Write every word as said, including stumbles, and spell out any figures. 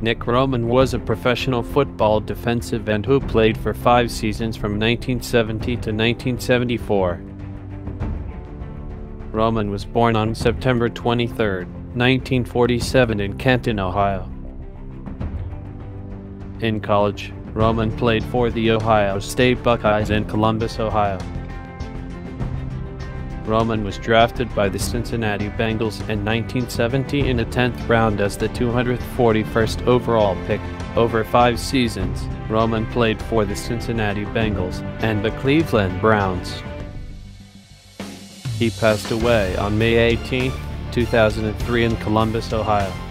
Nick Roman was a professional football defensive end who played for five seasons from nineteen seventy to nineteen seventy-four. Roman was born on September twenty-third, nineteen forty-seven in Kenton, Ohio. In college, Roman played for the Ohio State Buckeyes in Columbus, Ohio. Roman was drafted by the Cincinnati Bengals in nineteen seventy in the tenth round as the two hundred forty-first overall pick. Over five seasons, Roman played for the Cincinnati Bengals and the Cleveland Browns. He passed away on May eighteenth, two thousand three in Columbus, Ohio.